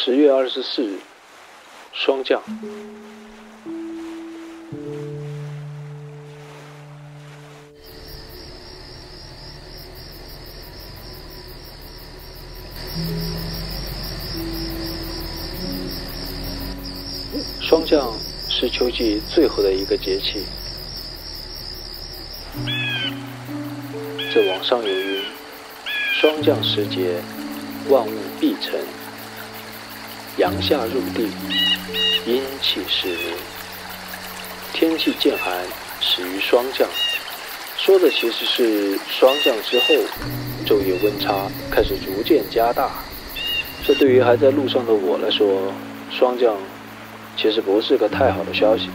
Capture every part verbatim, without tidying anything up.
十月二十四日，霜降。霜降是秋季最后的一个节气。这网上有云：霜降时节，万物必成。阳夏入地，阴气始明。天气渐寒，始于霜降。说的其实是霜降之后，昼夜温差开始逐渐加大。这对于还在路上的我来说，霜降其实不是个太好的消息。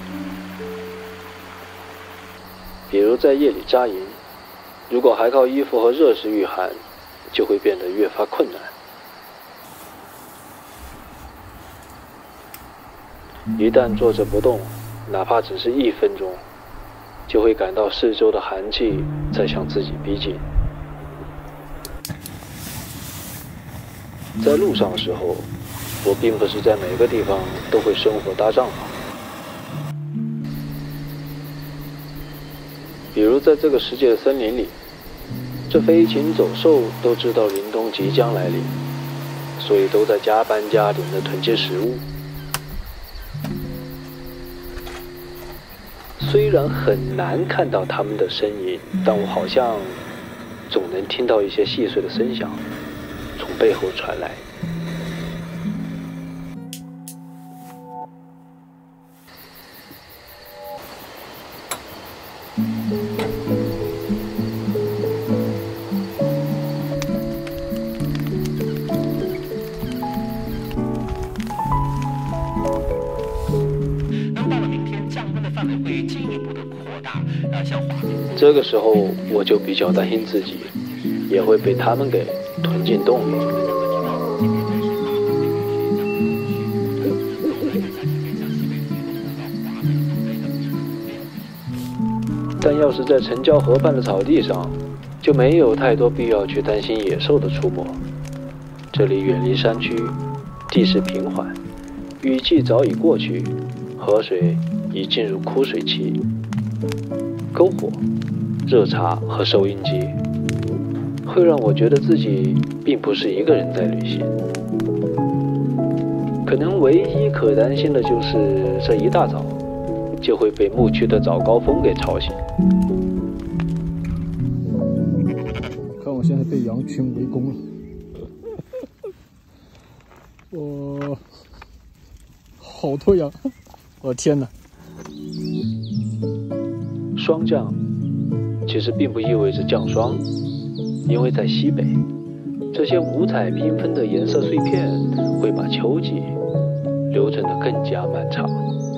比如在夜里扎营，如果还靠衣服和热食御寒，就会变得越发困难。一旦坐着不动，哪怕只是一分钟，就会感到四周的寒气在向自己逼近。在路上的时候，我并不是在每个地方都会生火搭帐篷。比如在这个世界的森林里，这飞禽走兽都知道凛冬即将来临，所以都在加班加点地囤积食物。虽然很难看到他们的身影，但我好像总能听到一些细碎的声响从背后传来。这个时候我就比较担心自己也会被他们给吞进洞里。但要是在城郊河畔的草地上，就没有太多必要去担心野兽的出没。这里远离山区，地势平缓，雨季早已过去，河水已进入枯水期。篝火、热茶和收音机会让我觉得自己并不是一个人在旅行。可能唯一可担心的就是这一大早就会被牧区的早高峰给吵醒。 看我现在被羊群围攻了，我好多羊，我天哪！ 霜降其实并不意味着降霜，因为在西北，这些五彩缤纷的颜色碎片会把秋季流程得更加漫长。